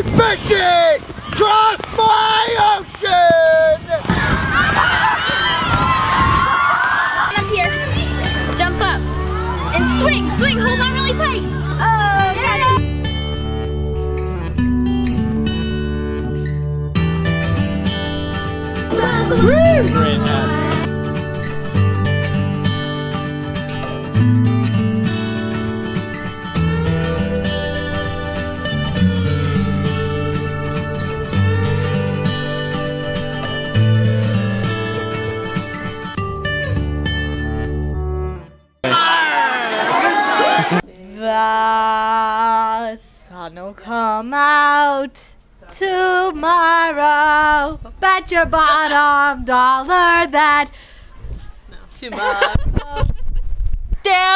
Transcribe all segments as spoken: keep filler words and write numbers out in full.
me fishing! Cross my ocean! Up here. Jump up. And swing, swing, hold on really tight. Oh, yeah. Great hat. The sun will come out tomorrow. Bet your bottom dollar that tomorrow. Down.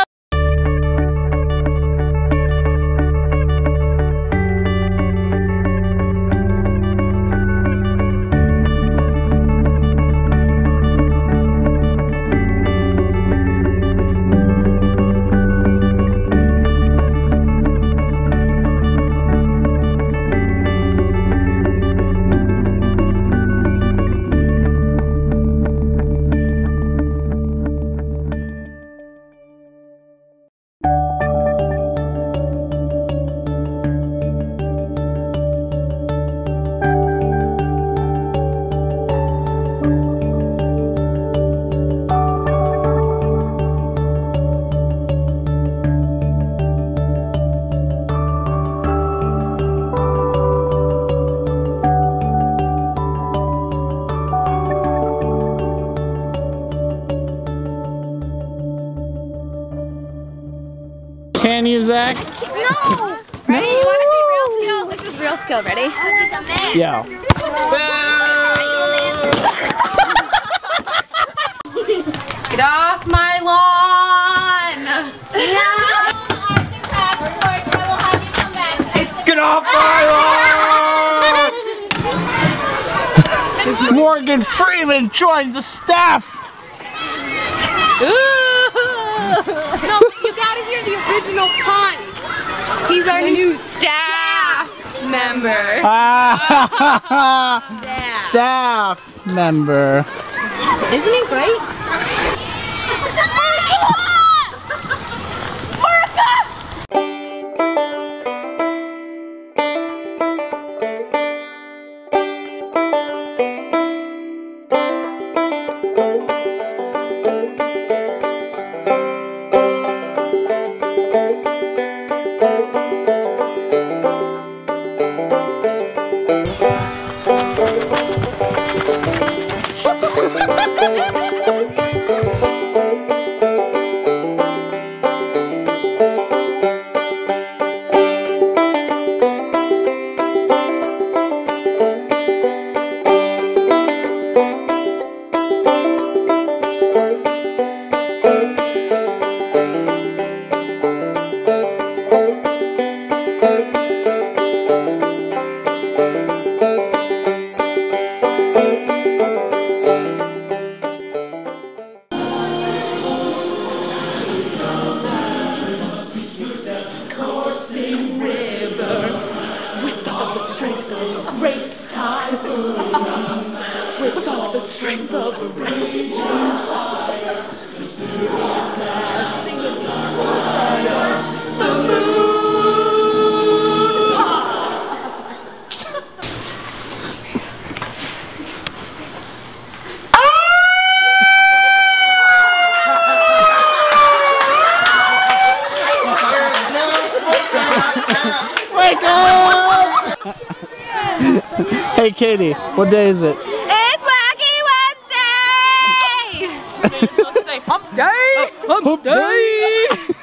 Can you, Zach? No! Ready? You want to see real skill? This is real skill. Ready? He's a man. Yeah. Get off my lawn! Get off my lawn! Morgan Freeman joined the staff! No, you gotta hear the original pun. He's our new staff member. Staff. Staff member. Isn't he great? With all the strength of a raging fire, the streets dancing with the fire, the moon Wake up! Hey Katie, what day is it? It's Wacky Wednesday! You're supposed to say hump day! Hump day!